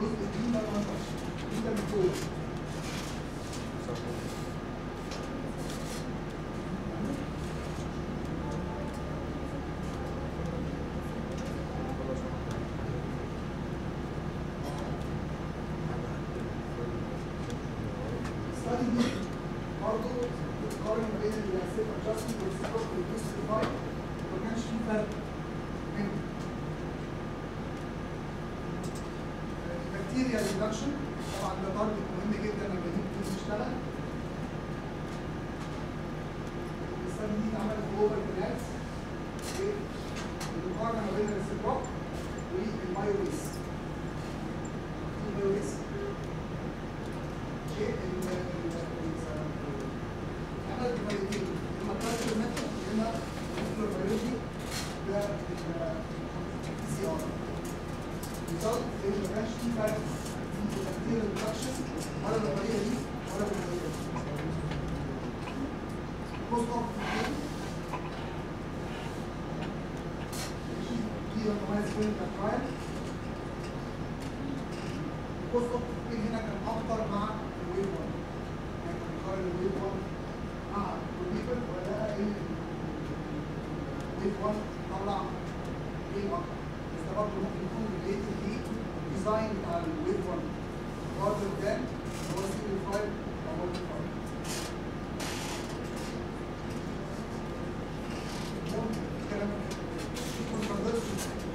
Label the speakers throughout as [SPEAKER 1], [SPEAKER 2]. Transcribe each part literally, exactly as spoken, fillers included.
[SPEAKER 1] الجزء الجديد ده ما ينفعش انت بتقول طبعا ده تارجت مهم جدا لما تيجي تشتغل. الستادي دي اتعملت جوه الكلاس المقارنه ما بين الريسبروك والمايوريس. المايوريس شيء عملت فاليدين اما كلاسيكال ميثود اما مولكيولر بيولوجي ده البي سي ار. الريزلت ان ما كانش في فرق تأثير البرودكشن ولا بالطريقة دي ولا بالطريقة دي. بوست اوب دي رقمات كلينيكال ترايل. البوست اوب هنا كان أكتر مع الويف واحد. يعني كان بيقارن الويف واحد مع البروبيبل ولقى إن الويف واحد طلع إيه أكتر. بس ده برضه ممكن يكون ريليتد للديزاين بتاع الويف واحد. rather than هو single file أو multi file. ممكن الكلام ده يكون مقدرش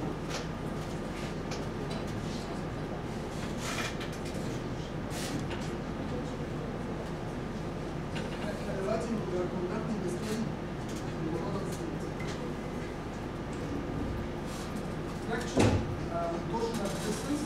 [SPEAKER 1] احنا دلوقتي conducting the study الموضوع ده بسيط. Fraction torsional resistance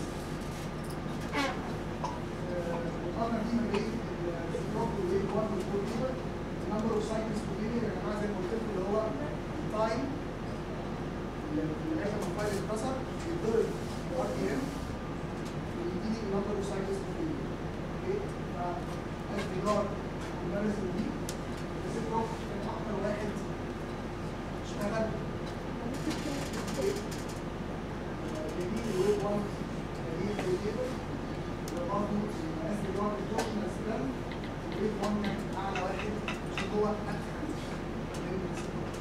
[SPEAKER 1] number of cycles per minute يا جماعه زي ما قلت لكم اللي هو التايم اللي لغايه ما الفايل اتكسر يتضرب ار تي ام ويديني number of cycles per minute. اوكي فاز ريجارد الاناليسيس دي الريسبروك كان اكتر واحد اشتغل جميل الويب واحد جميل الويب وبرضه از ريجارد التورشنال سبان الويب واحد كان اعلى واحد هو أكثر من الريسبروك.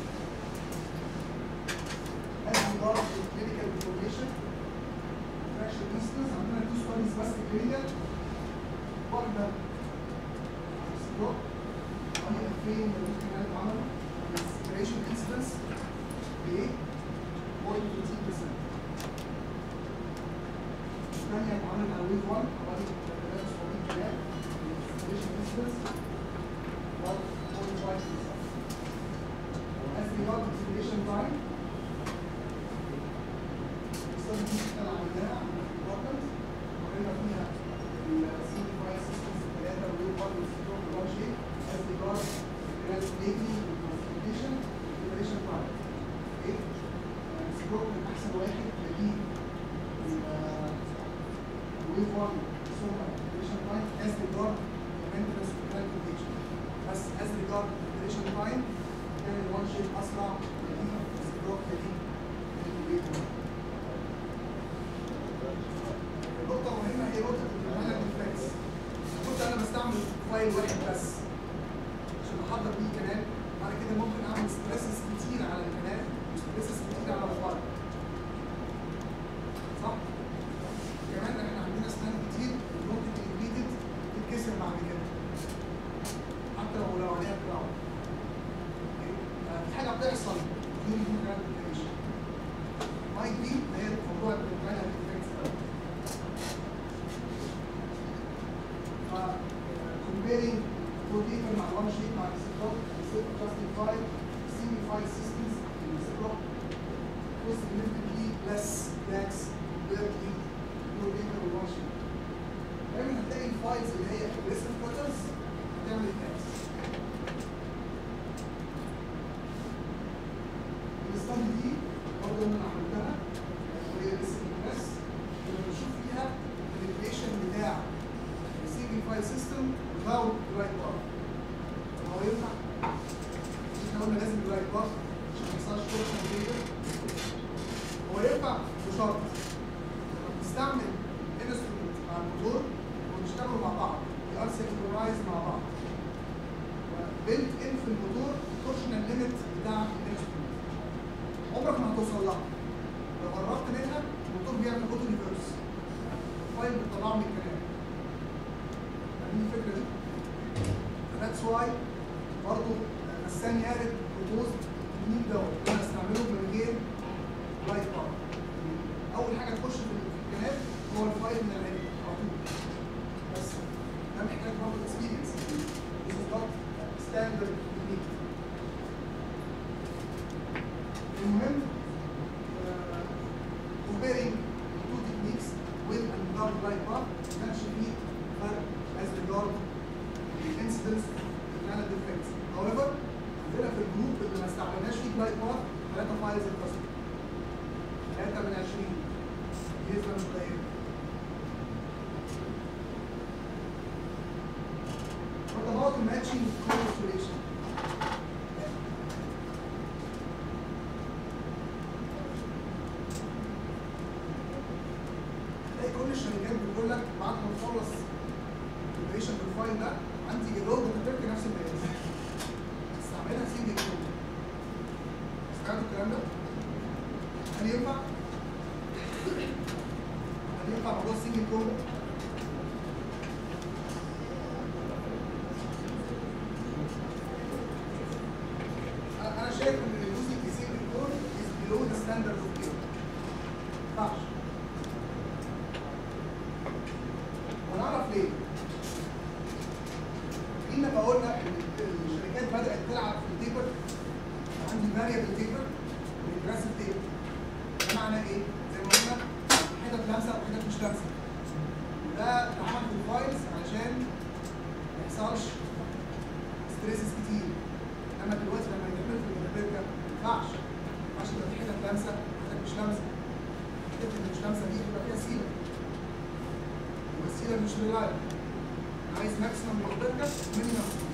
[SPEAKER 1] as regards to clinical information fraction distance عندنا two studies بس كلينيكال. واحدة الريسبروك وهي ألفين ممكن اتعمل separation incidence ب صفر فاصلة اثنين بالمية. الثانية اتعملت على ويف واحد حوالي ثلاثة آلاف وسبعمية كلام separation incidence as regard to simulation time الصورة دي احنا عملناها important وقرينا فيها السيمي فايل سيستمز الثلاثة والويب واحد والسيستم وكل شيء as regard translating الكونفيجريشن simulation time. اوكي؟ السيستم من أحسن واحد تلاقيه الويب واحد ثم simulation time as regard maintenance وكالكوليشن. بس as regard simulation time كان الوان شيت اسرع من السبروك دي الويب واحد. نقطة مهمة هي نقطة الانترنال ريفلكس. كنت انا بستعمل فايل واحد بس عشان احضر بيه كلام، بعد كده ممكن اعمل ستريسز كتير على الكلام وستريسز كتير على الفايل. صح؟ كمان احنا عندنا اسنان كتير ممكن تنجليتد تتكسر بعد كده. حتى لو لو عليها كراون. في حاجه بتحصل في الانترنال ريفلكس. مايك دي هي موضوع الانترنال ريفلكس ده. ف comparing rotator مع one sheet مع reciproc justified semi file systems in reciproc was significantly less lax compared to rotator with one sheet. دايما هتلاقي الفايلز اللي هي aggressive cutters هتعمل attacks. الستادي دي برضه انا عملتها وهي لسه بس كنا بنشوف فيها الريليشن بتاع السيجنال فايل سيستم without dry path. هو ينفع؟ احنا قلنا لازم dry path عشان ما يحصلش torsion failure. هو ينفع بشرط لما بتستعمل انسترومنت الموتور وبيشتغلوا مع بعض، they are synchronized مع بعض. built in في الموتور torsional limit بتاع الانسترومنت. عمرك ما هتوصل لها. لو قربت منها الموتور بيعمل اوتو ريفرس. الفايل بتطلعه من الكلام. فاهمين الفكره دي؟ فذاتس واي برضه الثاني قالت بروبوز التكنيك دوت انا استعمله من غير لايت باور. اول حاجه تخش في الكلام هو الفايل من العلم على طول. بس ده محتاج برضه اكسبيرينس. This is not standard technique. المهم comparing two techniques with and without light bar ما كانش فيه فرق as regard the incidence of kind of defects. However عندنا في الجروب اللي ما استعملناش فيه لايت بار ثلاثة فايلز اتكسروا. ثلاثة من عشرين. دي نسبة مش قليلة. What about matching code restoration? تلاقي كل الشركات بتقول لك بعد ما تخلص الريستوريشن بالفايل ده عندي جدول بتركب نفس المقاس. استعملها سنجل كود. سمعتوا الكلام ده؟ هل ينفع؟ هل ينفع موضوع السنجل كود؟ أنا شايف إن using the single code is below the standard of care. ما ينفعش. ونعرف ليه؟ إن لما قلنا إن الشركات بدأت تلعب في التيبر عندي variable تيبر والجراسيف تيبر. ده معناه إيه؟ زي ما قلنا حتت لامسة وحتت مش لامسة. وده اتعمل في الفايلز علشان ما يحصلش ستريسز كتير. اما دلوقتي لما يتعمل في المتبركه ما ينفعش. ما ينفعش يبقى في حتت لامسه وحتت مش لامسه. الحتت اللي مش لامسه دي تبقى فيها سيلة. والسيلة مش ريلايبل. عايز ماكسيمم متبركه مينيمم سيلة.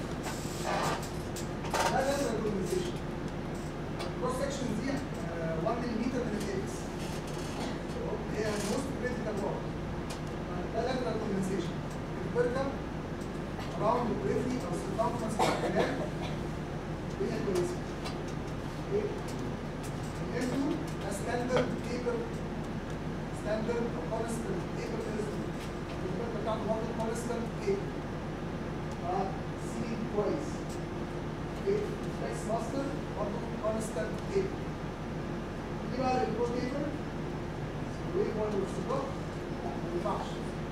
[SPEAKER 1] ده لاترال كولونيزيشن. الكروس سكشن دي واحد مليمتر من الاكس. هي الموست كريتيكال وورك. ده لاترال كولونيزيشن. المتبركه around the periphery او circumference بتاع الكلام هي كويسه. اوكي؟ الام تو ده ستاندرد تيبر ستاندرد او كونستنت تيبر انسترومنت. التيبر بتاعته برضه كونستنت تيبر. اه سي كويس. اوكي؟ اكس ماستر برضه كونستنت تيبر. دي بقى البرو تيبر الويف وان والسبلوك ما ينفعش.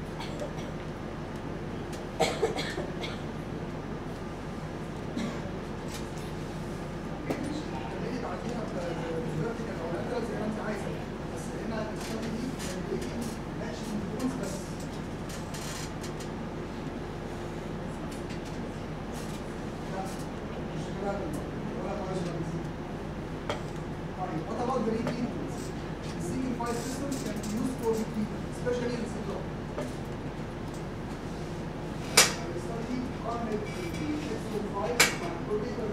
[SPEAKER 1] What about the repeaters? The single file systems can be used for repeaters, especially in Ziploc. The study قارنت الإكسل فايل مع البروتيتر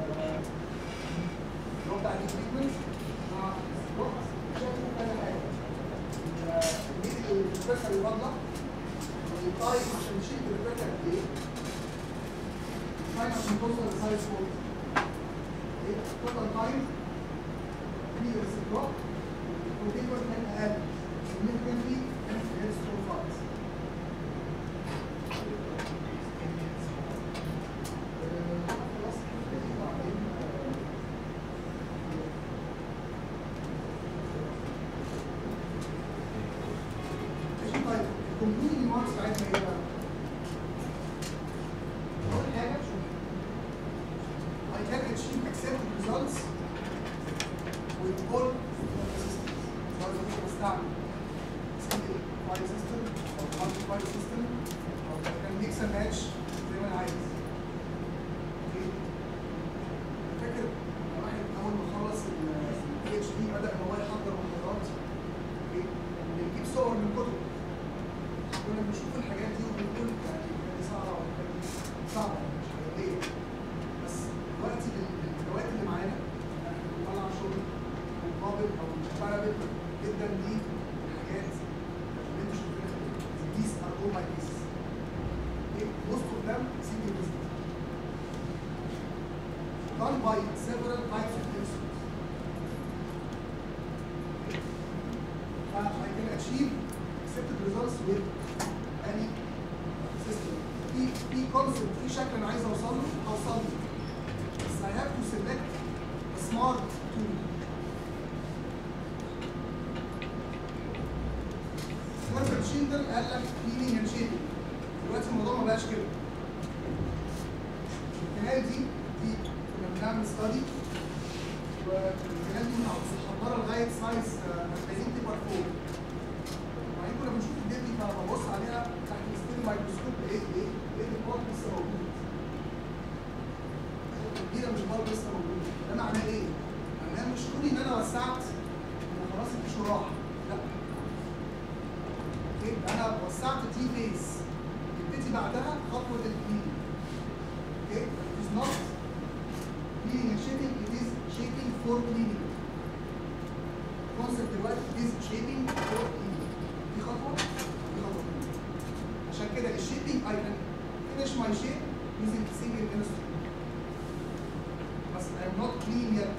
[SPEAKER 1] اللي هو بتاع الريبيتمنت مع الزيبلوك. شافوا كذا حاجة. كمية الريبريسر يبطلع والتايم عشان نشيل الريبريسر قد إيه؟ التايم عشان توصل لسايز فور. التوتال تايم في الزيبلوك والبروتيتر كان أقل significantly than the Headstone files. concluding remarks بتاعتنا ايه بقى؟ أول حاجة I can achieve accepted results with all systems. سواء كنت بستعمل single file system أو multi file system أو can mix and match زي ما أنا عايز. أوكي؟ فاكر واحد أول ما خلص ال بي اتش دي بدأ إن هو يحضر محاضرات. أوكي؟ بيجيب صور من كتب. كنا بنشوف الحاجات دي وبنقول يعني دي صعبه ولا دي صعبه مش حقيقيه. بس دلوقتي الادوات اللي معانا بنطلع شغل مقابل او مقاربه جدا للحاجات اللي انتوا شايفينها. These are done by several types of instruments. I can achieve accepted results with any system. في في concept في شكل انا عايز اوصل له اوصل له. بس I have to select a smart tool. سمارت ماشين ده قال لك cleaning and shaping. دلوقتي الموضوع ما بقاش كده. الكنال دي دي كنا بنعمل ستادي والكنال دي محضره لغايه سايز أربعين تبقى فوق. وبعدين كنا بنشوف الدنيا دي فببص عليها تحت الستيل مايكروسكوب لقيت ايه؟ لقيت البارت لسه موجود. الكبيره مش البارت لسه موجود. ده معناه ايه؟ معناه مش كوني ان انا وسعت وخلاص التيشو راح. لا. اوكي؟ انا وسعت تي فيس. تبتدي بعدها خطوه الكليننج. اوكي؟ It is not cleaning and shaping, it is shaping for cleaning. concept دلوقتي is shaping for cleaning. دي خطوه دي خطوه. عشان كده الشيبنج I can finish my shape using single instrument. بس I am not clean yet.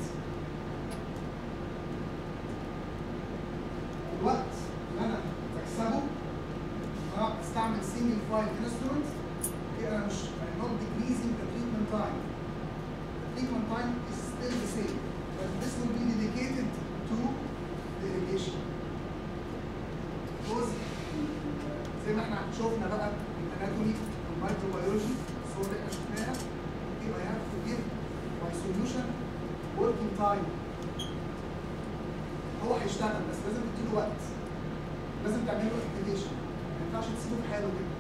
[SPEAKER 1] الوقت اللي انا بكسبه انا بستعمل single file instrument. انا مش I'm not decreasing the treatment time. The treatment time is still the same, but this will be dedicated to the irrigation. Because زي ما احنا شفنا بقى الاناتومي والمايكروبيولوجي الصور اللي احنا شفناها يبقى I have to give my solution working time. هو هيشتغل بس لازم تديله وقت. لازم تعمل له application. ما ينفعش تسيبه في حاله كده.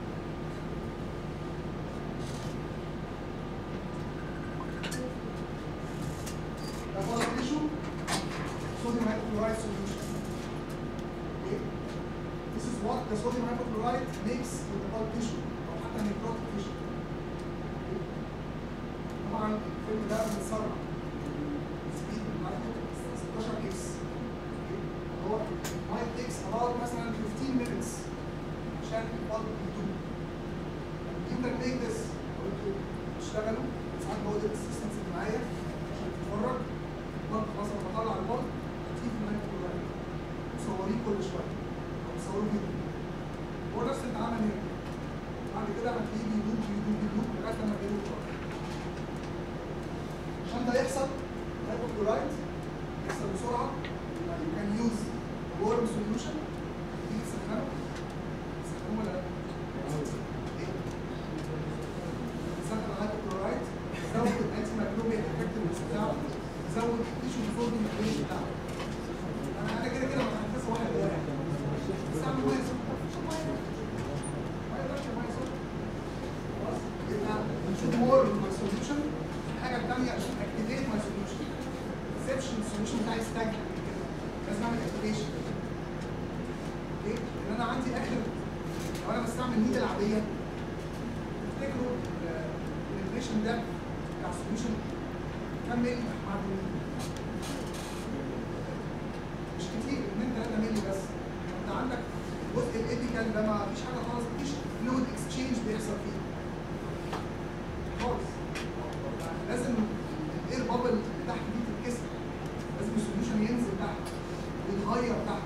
[SPEAKER 1] Sodium hypochlorite solution. Okay? This is what the sodium hypochlorite makes with the pulp tissue or حتى necrotic tissue. Okay? طبعا الفيلم ده بنسرع. السبيد بتاعته ستاشر اكس. هو it might takes about مثلا fifteen minutes عشان البلب يدوب. You can make this وانتوا بتشتغلوا ساعات بقول للاسيستنتس اللي معايا عشان تتفرج. البلب خلاص انا بطلع البلب صوريه كل شويه او صوروا فيديو. هو نفس اللي اتعمل هنا. بعد كده هتلاقيه بيدوب بيدوب بيدوب لغايه لما بيدوب خالص. عشان ده يحصل الهايبوكلورايد يحصل بسرعه يبقى يو كان يوز وورم سوليوشن. تيجي تسخنه تسخنه ولا لا؟ تسخن الهايبوكلورايد تزود الانتي مايكروبيال افكتفنس بتاعه تزود التيشو فورمينج ريت بتاعه. انا كده كده بتحفظ واحد واحد استعمل ميه سخنه شوف ميه ميه باشا ميه سخنه خلاص يبقى نشوف مور ماي سوليوشن. الحاجه الثانيه عشان اكتيفيت ماي سوليوشن ما تسيبش السوليوشن بتاعي ستاجنت كده لازم اعمل اكتيفيشن. اوكي لان انا عندي اخر لو انا بستعمل نيدل عاديه تفتكروا الانفليشن ده بتاع السوليوشن كام ملي مع النيدل؟ مش كتير اتنين تلاتة مللي بس. انت عندك جزء الابيكال ده ما فيش حاجه خالص مفيش فلويد اكسشينج بيحصل فيه خالص. لازم الاير بابل اللي تحت دي تتكسر. لازم السوليوشن ينزل تحت ويتغير تحت.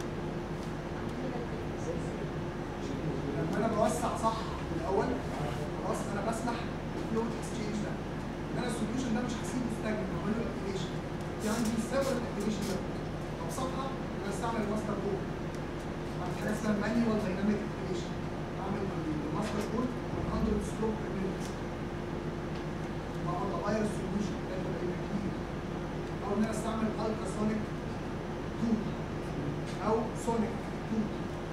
[SPEAKER 1] لما انا بوسع صح في الاول خلاص انا بسمح بالفلويد اكسشينج ده. ان انا السوليوشن ده مش هسيبه ستاجنت بعمل له اكتيفيشن. في عندي سيفرال اكتيفيشن ده. ابسطها ان استعمل الماستر كود. بعمل حاجه اسمها مانيوال دايناميك اكتيفيشن. بعمل الماستر كود مية ستروك بير مينيت. بقعد اغير السوليوشن ده يبقى كتير. او ان انا استعمل الترا سونيك تول او سونيك تول.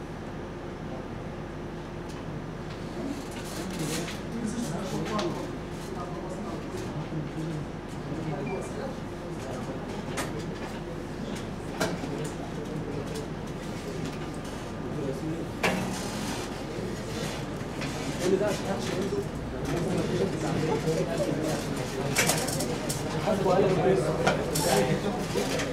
[SPEAKER 2] كل ده عشان محدش ينزل لازم النتيجه تبقى عندنا حد قال